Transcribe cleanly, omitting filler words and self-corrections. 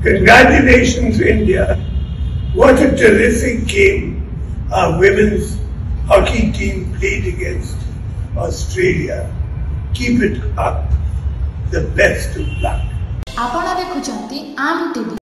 Congratulations, India. What a terrific game our women's hockey team played against Australia. Keep it up. The best of luck. आपण देखुचंती आम TV.